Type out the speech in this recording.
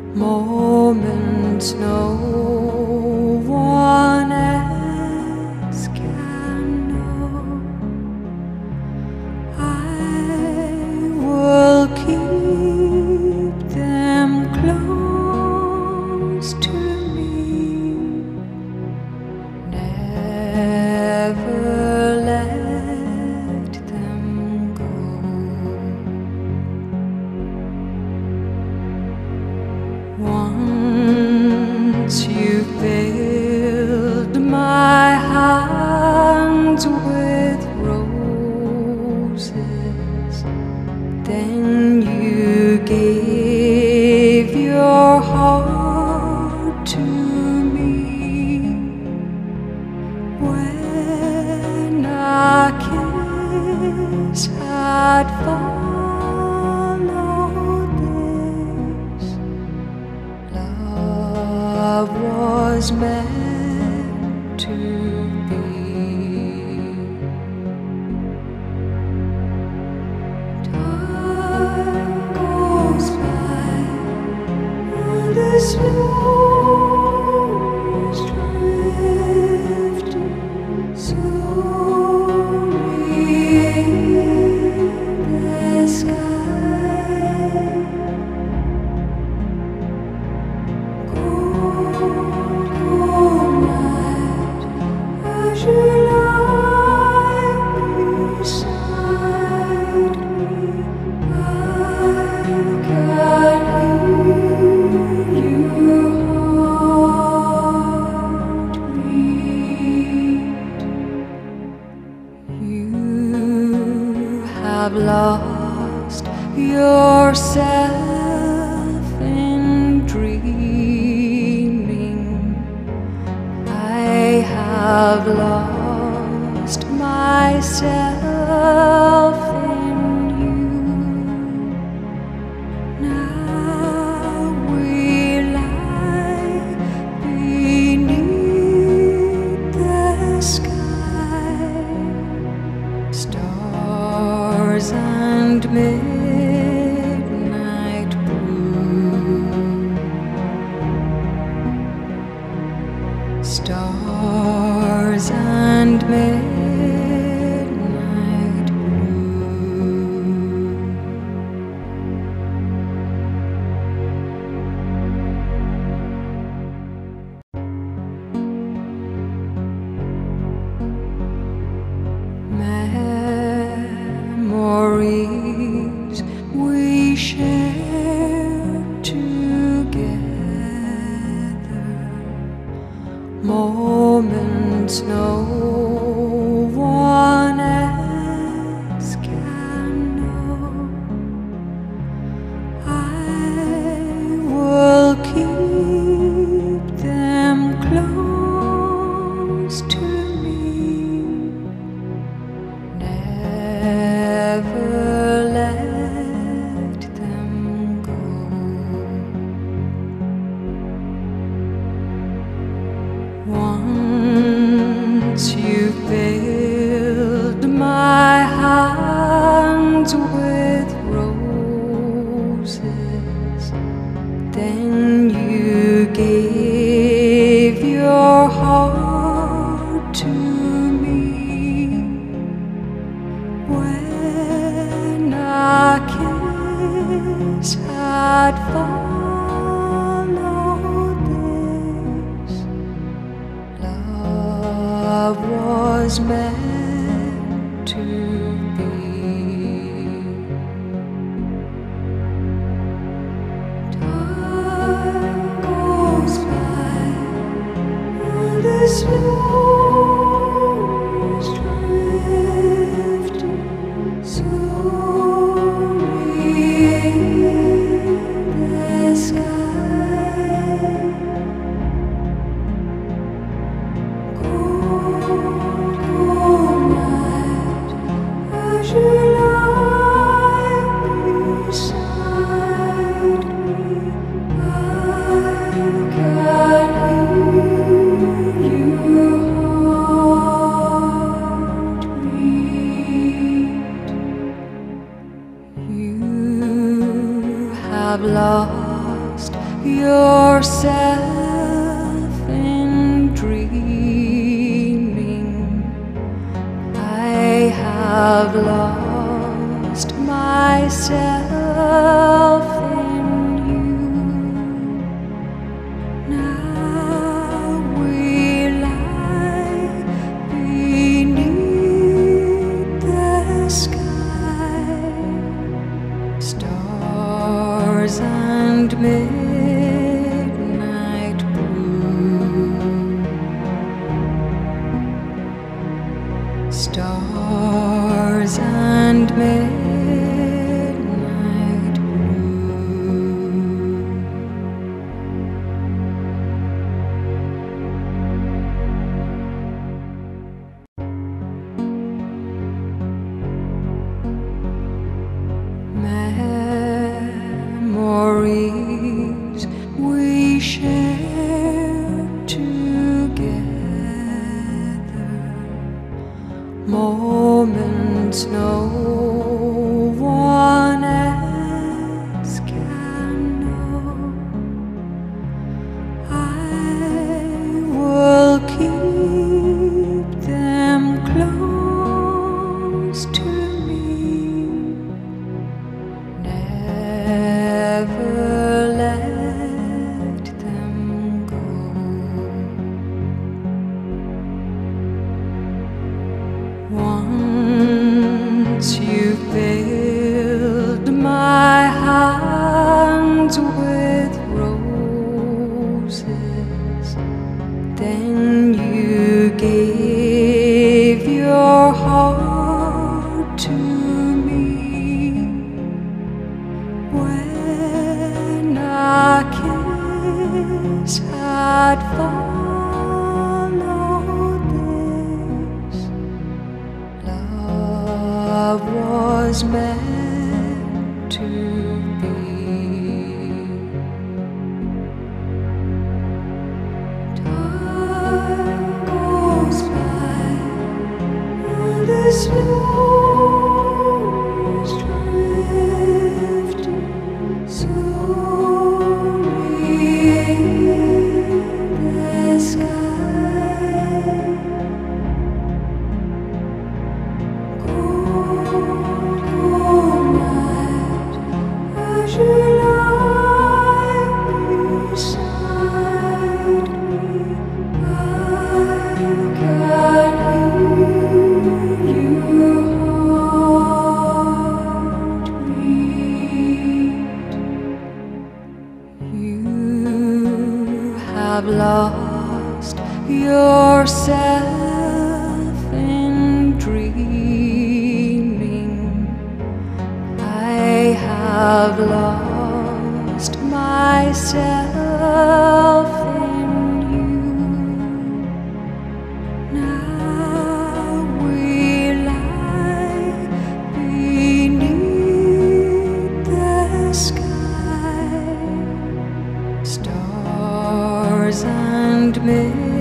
moments no one else can know. I will keep them close to me, never let them go. Once you filled my hands with roses, then you gave your heart to me. When a kiss had followed this, love was meant to be. Time goes by and the snow is drifting slowly in the sky. Cold night, as you lie beside me, I can hear you heartbeat. You have lost yourself in dreaming. I have lost myself in you. Now we lie beneath the sky, stars and midnight blue, stars and midnight blue. Memories we share together, moments no one else can know. I will keep them close to me, never let them go. Once you filled my hands with roses, then you gave your heart to me. When a kiss had followed this, love was meant to be. Time goes by and the snow is drifting slowly in the sky. Cold night, as you lie beside me, I can hear you heartbeat. You have lost yourself in dreaming. I have lost myself in you. Now we lie beneath the sky, stars and midnight blue, stars and midnight blue. Memories we share together, moments no one else can know. I will keep them close to me, never let them go. Once you filled my hands with roses, then you gave your heart to me. When a kiss had followed this, love was meant to be. Time goes by and the snow is drifting slowly in the sky. Cold night, as you lie beside me, I can hear your heartbeat. You have lost yourself in dreaming. I have lost myself in you. Now we lie beneath the sky, stars and midnight